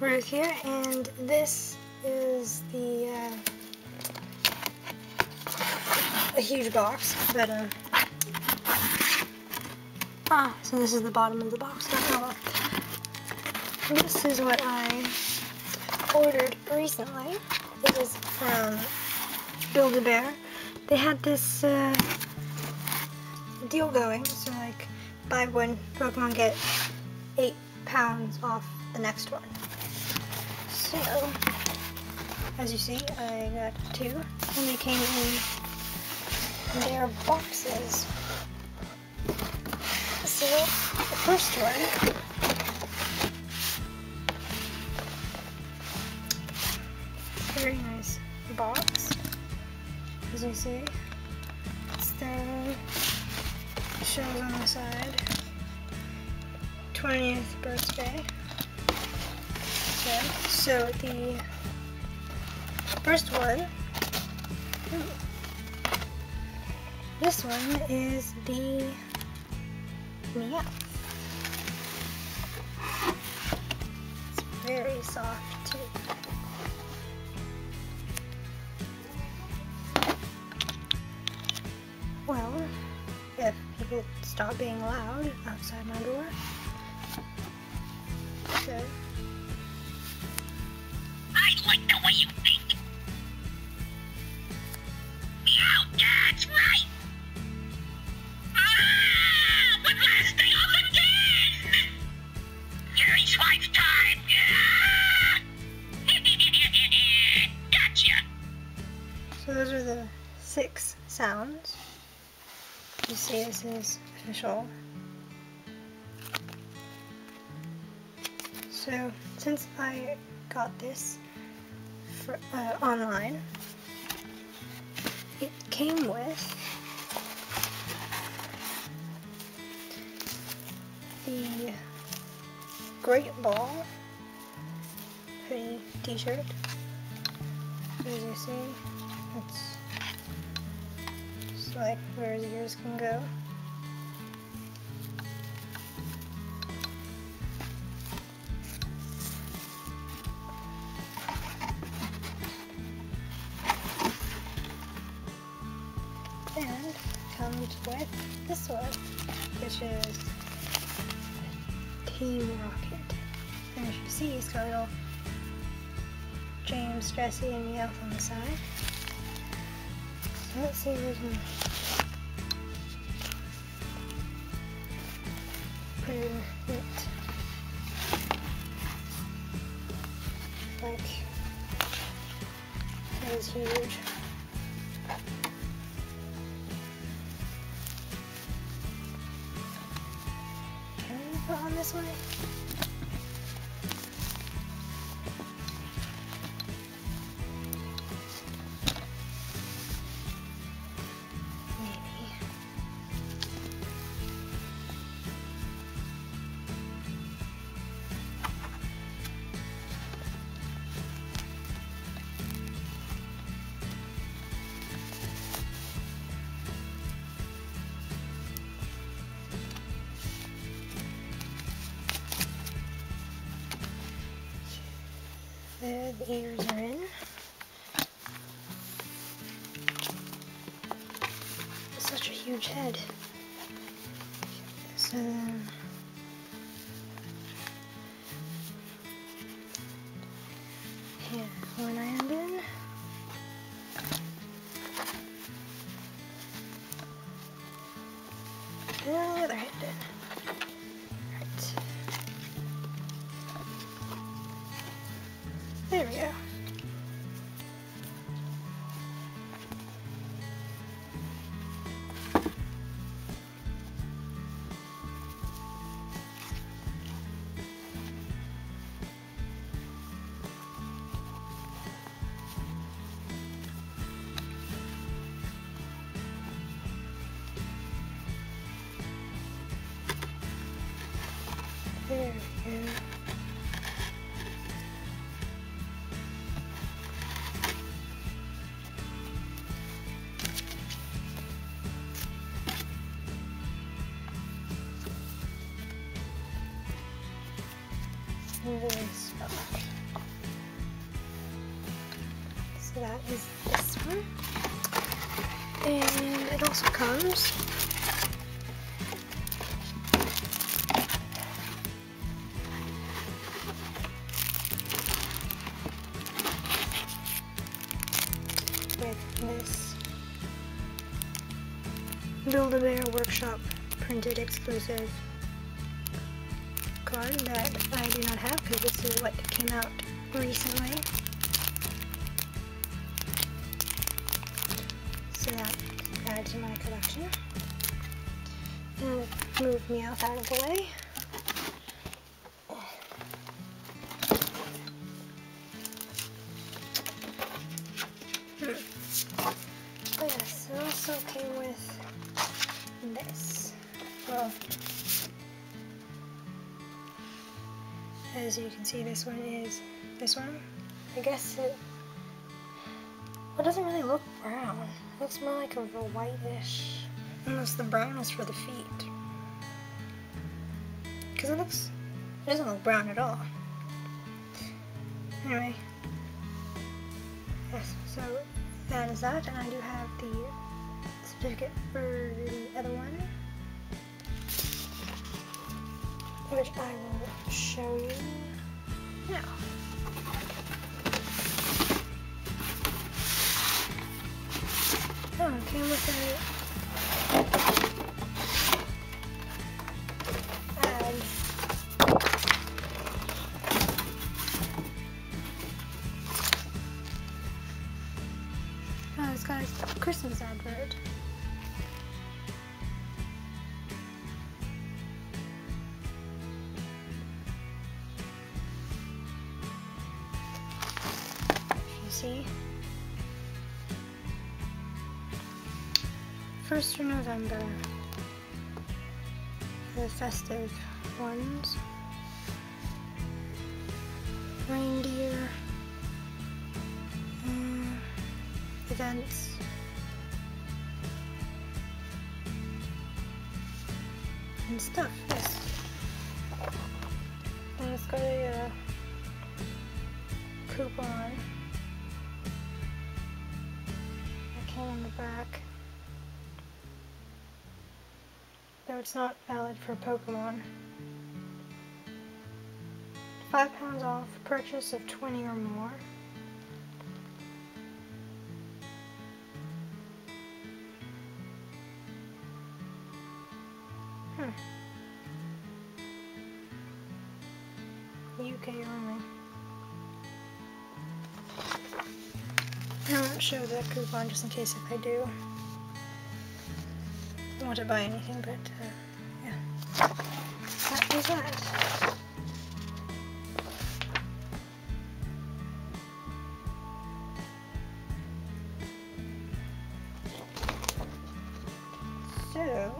Ruth here, and this is the a huge box, but so this is the bottom of the box. This is what I ordered recently. It is from Build-A-Bear. They had this deal going, so like buy one Pokemon get 8 pounds off the next one. So, as you see, I got 2, and they came in their boxes. So, the first one very nice box, as you see. It's the shows on the side. 20th birthday. Okay, so the first one, this one is the Meowth. It's very soft too. Well, if you could stop being loud outside my door. So, I like the way you think. Meow, that's right. But last thing off again. Gary Swipe's time. Gotcha. so those are the 6 sounds. You see, this is official. So, since I got this for, online, it came with the Great Ball hoodie t-shirt. As you see, it's like where his ears can go. And comes with this one, which is Team Rocket. And as you see, it's got a little James, Jesse, and Meowth on the side. So let's see if we can put it in it. Like, that is huge. Can we put on this way? There, the ears are in. It's such a huge head. So then, here, one hand in. And the other hand in. Right. There we go. There we go. this box. So that is this one. And it also comes with this Build-A-Bear Workshop printed exclusive card that I do not have because this is what came out recently. So that added to my collection. And move Meowth out of the way. Oh yes, it also came with this. Well, as you can see, this one is this one. I guess it doesn't really look brown. It looks more like a whitish. Unless the brown is for the feet. Because it doesn't look brown at all. Anyway. Yes, so that is that, and I do have the certificate for the other one, which I will show you now. Oh, came with an ad. Oh, it's got a Christmas advert. You see? 1st of November, the festive ones, reindeer, events, and stuff, yes. And it's got a coupon that came on the back. Though it's not valid for Pokemon. 5 pounds off purchase of 20 or more. UK only. I won't show the coupon just in case if I do want to buy anything, but yeah, that is that. So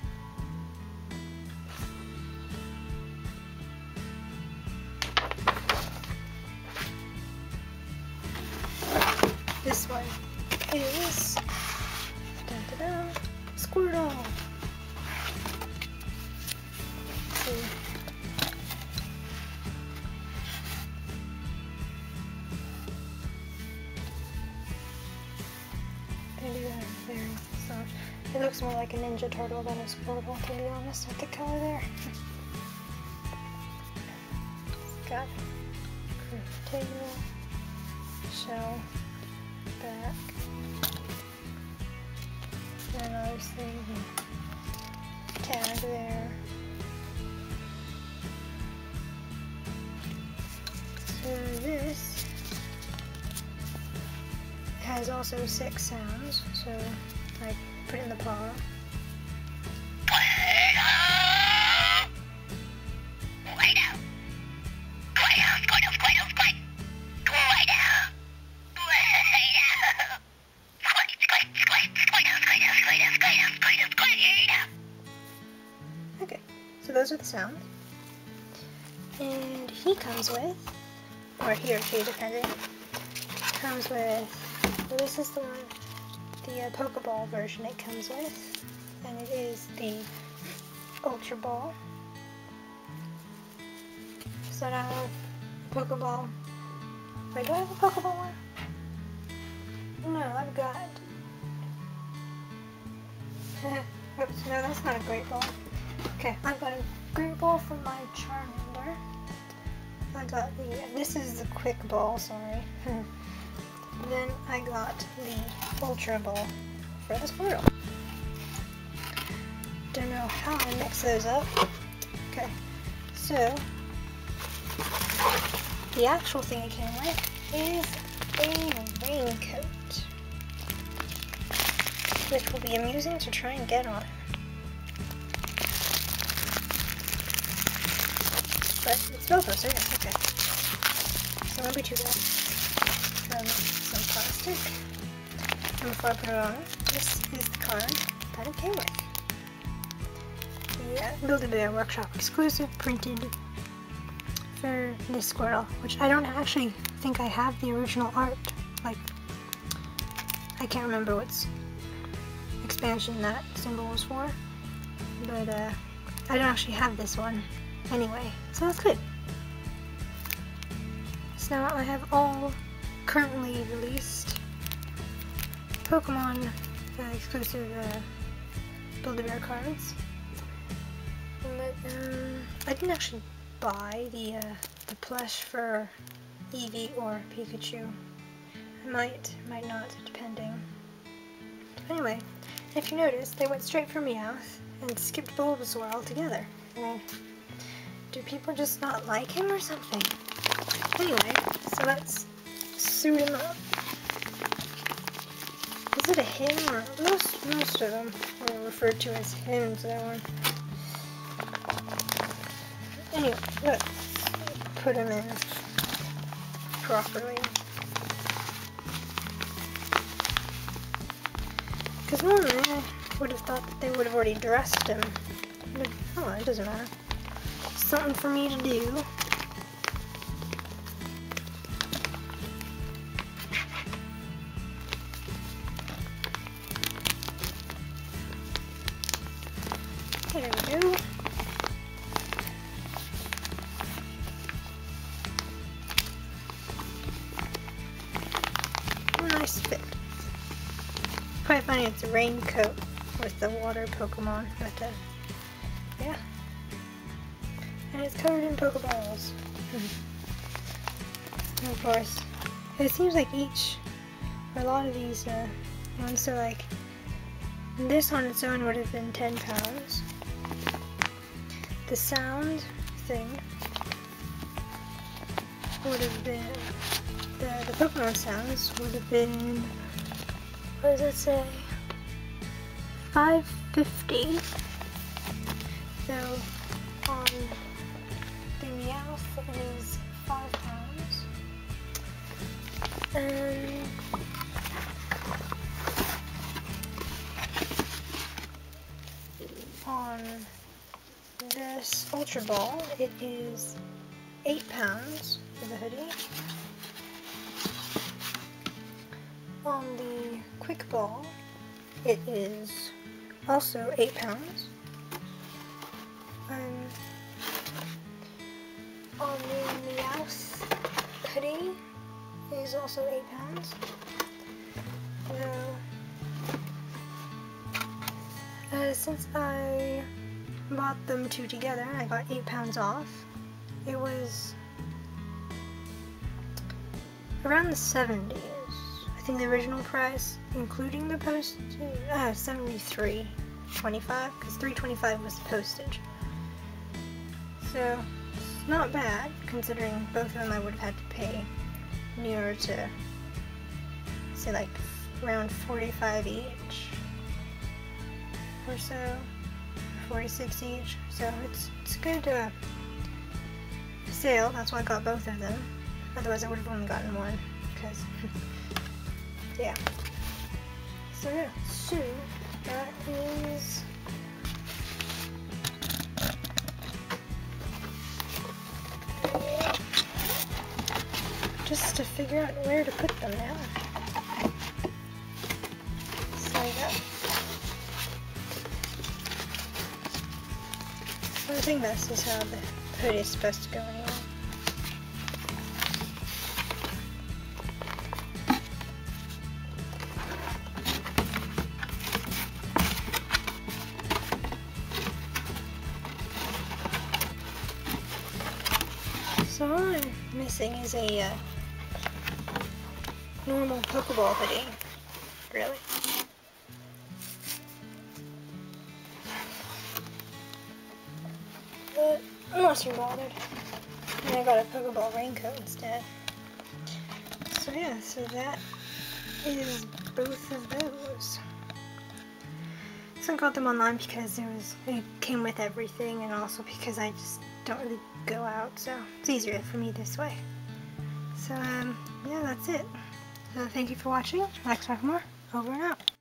this one is Squirtle. Let's see. They do have very soft. It looks more like a Ninja Turtle than a Squirtle, to be honest, with the color there. It's got curved tail, shell, back, and obviously the tag there. So this has also 6 sounds, so I put it in the paw. Okay, so those are the sounds. And he comes with, or he or she depending, comes with, well, this is the one, the Pokeball version it comes with, and it is the Ultra Ball. that I have a Pokeball. Wait, do I have a Pokeball one? No, I've got... Oops, no, that's not a Great Ball. Okay, I've got a Great Ball from my Charmander. I got the... This is the Quick Ball, sorry. Then I got the Ultra Ball for the Squirtle. Don't know how I mix those up. Okay, so the actual thing it came with is a raincoat, which will be amusing to try and get on. But it's Velcro, so yeah, okay. So it won't be too bad. Some plastic. And before I put it on, this is the card that it came with. The Build-A-Bear Workshop exclusive, printed for this Squirtle, which I don't actually think I have the original art. Like, I can't remember what expansion that symbol was for, but I don't actually have this one anyway, so that's good. So now I have all currently released Pokemon exclusive Build-A-Bear cards. But I didn't actually buy the plush for Eevee or Pikachu. I might not, depending. Anyway, if you notice, they went straight for Meowth and skipped Bulbasaur altogether. I mean, do people just not like him or something? Anyway, so let's suit him up. Is it a him or most of them were referred to as hymns that one. Anyway, let's put him in properly. Because normally I would have thought that they would have already dressed him. But, oh, it doesn't matter. Something for me to do. There we go. Nice fit. Quite funny, it's a raincoat with the water Pokemon, but yeah. And it's covered in Pokeballs. And of course, it seems like a lot of these ones, so like, this on its own would have been 10 pounds. The sound thing would have been, the Pokemon sounds would have been, what does it say? 550. So on the Meowth it is 5 pounds. And on this Ultra Ball it is 8 pounds for the hoodie. On the Quick Ball, it is also 8 pounds. On the Meowth hoodie, it is also 8 pounds. Since I bought them two together, I got 8 pounds off. It was around the 70s. I think the original price, including the postage, $73.25, because $3.25 was the postage. So, it's not bad, considering both of them I would have had to pay nearer to, say, like, around $45 each, or so, $46 each. So, it's a good sale, that's why I got both of them. Otherwise, I would have only gotten one, because... yeah. So yeah, so that is just to figure out where to put them now. So yeah. So I think this is how the hoodie is supposed to go anyway. So all I'm missing is a normal Pokeball hoodie. Really? But I'm not too bothered. And I got a Pokeball raincoat instead. So yeah, so that is both of those. So I got them online because it came with everything, and also because I just don't really go out, so it's easier for me this way. So yeah, that's it. So thank you for watching. Next time for more. Over and out.